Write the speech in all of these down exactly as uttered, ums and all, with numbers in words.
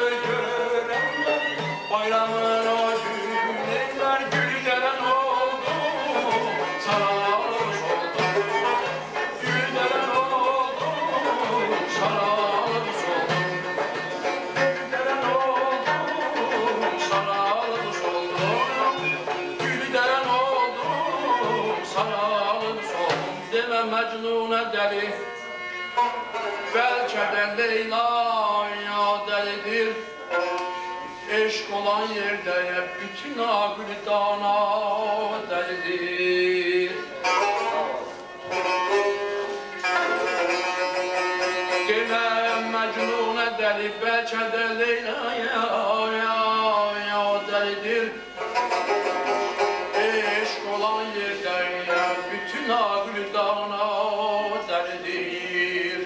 Bayramın o günler gül deren oldu, sararmış oldu. Gül deren oldu, sararmış oldu. Gül deren oldu, sararmış oldu. Gül deren oldu, sararmış oldu. Deme Mecnun'a deli, belki de Leyla'ya delidir. Eşk olan yerde bütün ağrı dana delidir. Deme Mecnun'a deli, belki de Leyla'ya delidir. Eşk olan yerde bütün ağrı dana delidir.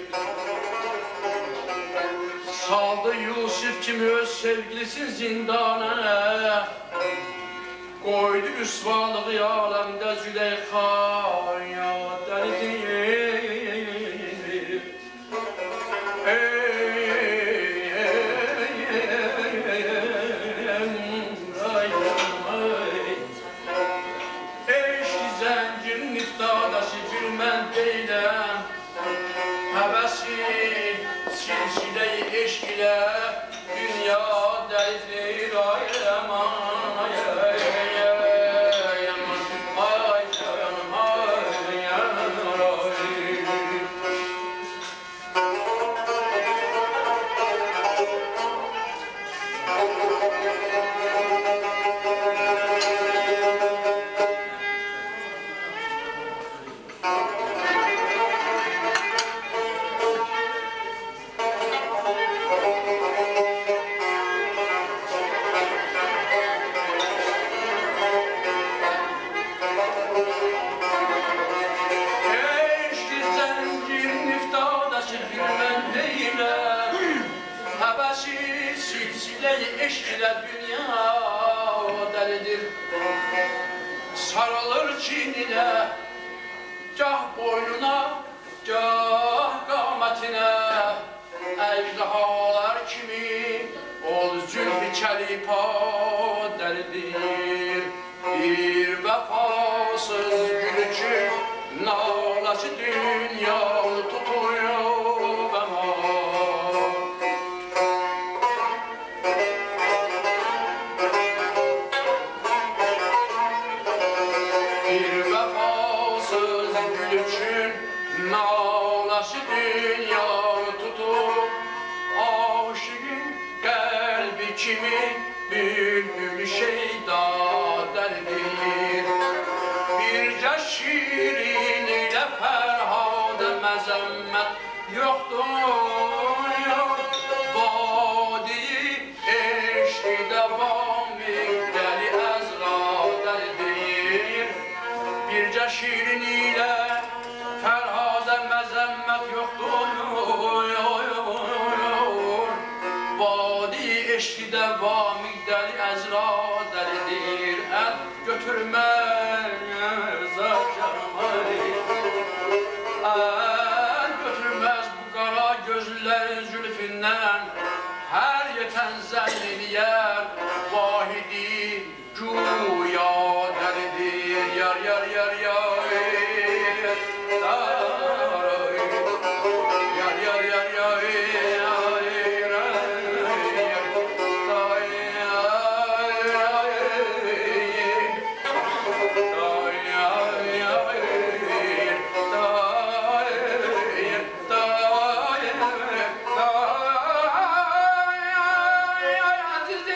Saldı Yusuf kimi öz sevgilisi zindana, koydu üsvalığı alemde Züleykha'ya delidir. Eşki zencirin iftadaşı bir mən deyləm, həvəsi silsile-i eşk ile dünya delidir. Ay aman ay ay ay aman ay canım ay ay. Silsile-i eşk ile dünya delidir. Sarılır kinine, gah boynuna, gah qametine. Ejdahalar kimi ol zülfü çelipa delidir. Bir vefasız gül için nalası dünyalı tutuyor bana. Nalaşı dünyanı tutup aşığın kalbi kimi bülbül şeyda delidir. Birce şirin ile Ferhad-ı mezemmet yoktur yok. Vadi eşki devamı deli ezra delidir. Birce şirin ile Ferhad-ı mezemmet yoktur. Vadi eşki devamı deli ezra delidir. El götürmez canım, el götürmez bu kara gözlerin zülfünden. Her yeten zellini yer vahidi güya delidir. Yar yar yar yar yar yar yar yar Aziz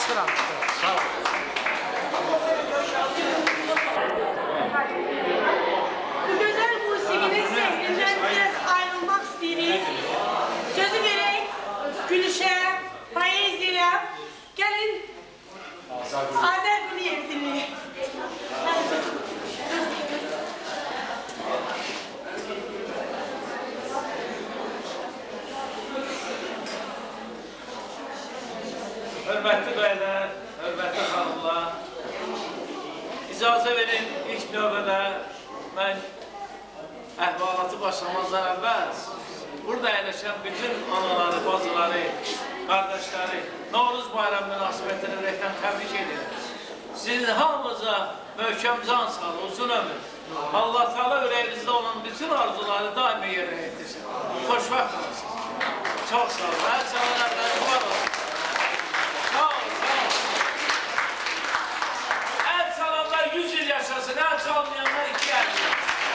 Sıram. Sağ ol. Bu güzel musikinin sehrinden biraz ayrılmak istedim. Sözü vererek Gülüş'e, Payezi'ye gelin Azer Gülü'ye dinleyin. Hörmətli bəylər, hörmətli xanımlar, icazə verin ilk növbədə mən əhvalatı başlamazdan əvvəl burada əyləşən bütün anaları, bacıları, qardaşları Novruz bayramı münasibətinə ürəkdən təbrik edirəm. Sizin hamınıza möhkəm can sağlığı, uzun ömür. Allah Teala ürəyinizdə olan bütün arzuları daimi yerinə yetirsin. Xoşbəxt olasınız. Çox sağ olun. Hər çalanlardan var olsun. Sağ olun, sağ olun. El çalanlar yüz yıl yaşasın, el çalmayanlar iki elli.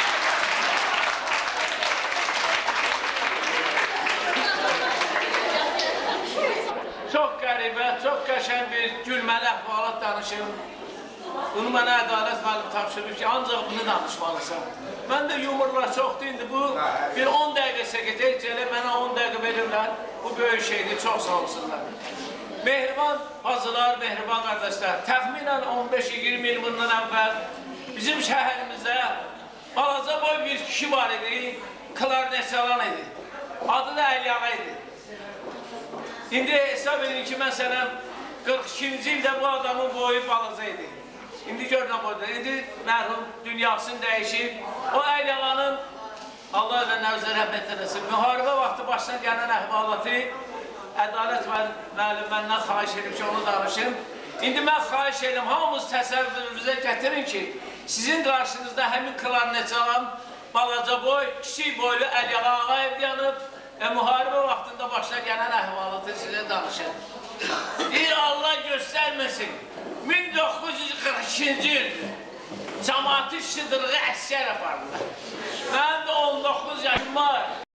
Çok qəribə, çox qəşəng bir gülməli əhvalat danışım. Bunu mənə ədalət müəllim tapşırıb ki, ancaq bunu danışmalısan. Mən də yumurlar çoxdur, indi bu bir on dəqiqə sekreter elə mənə on dəqiqə verirlər. Bu böyük şeydir, çox sağ olsunlar. Mehriban bacılar, mehriban qardaşlar, təxminən on beş iyirmi il bundan əvvəl bizim şəhərimizdə balaca boy bir kişi var idi, klarnet çalan idi. Adı da Əlyağa idi. İndi hesab edin ki, məsələn, qırx ikinci ildə bu adamın boyu balaca idi. İndi görünən boyda, indi mərhum dünyasını dəyişib. O Əlyağanın, Allah ilə nəvzə rəhmət eləsin, müharibə vaxtı başına gələn əhvalatı Ədalət müəllim məndən xahiş edib ki, onu danışım. İndi mən xahiş edirəm, hamımız təsəvvürünüzə gətirin ki, sizin qarşınızda həmin klarnet çalan balaca boy, kiçik boylu Əlyağa Ağayev yanıb və müharibə vaxtında başına gələn əhvalatı sizə danışır. Deyir, Allah göstərməsin, min doqquz yüz qırx ikinci ildir. Cəmaatı şıdırğı əsgər apardılar. Mənim də on doqquz yaşım var.